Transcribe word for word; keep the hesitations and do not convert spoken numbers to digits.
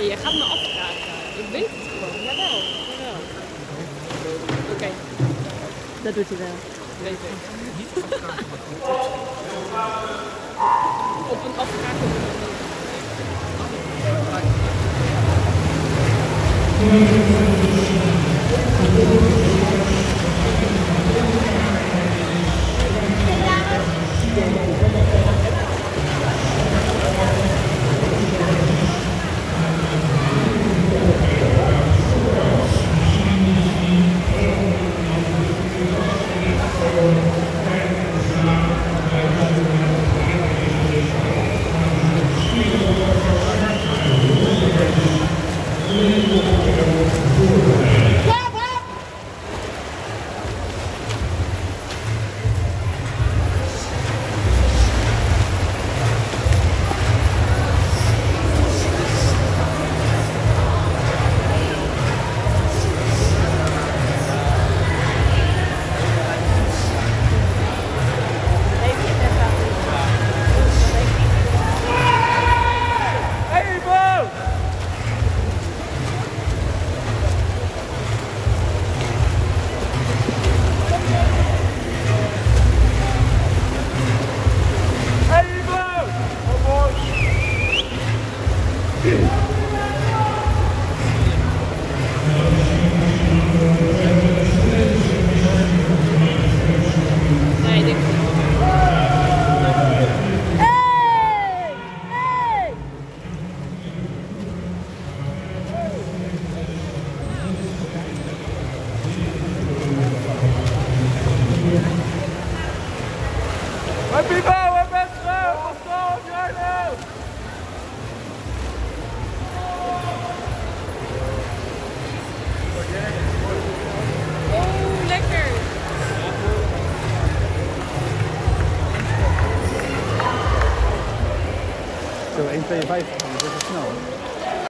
Nee, je gaat me afvragen. Ik weet het gewoon. Jawel, jawel. Oké. Okay. Dat doet hij wel. Weet ik. Niet afvragen, maar op een afvragen. Zo één tweeënvijftig, dat is snel.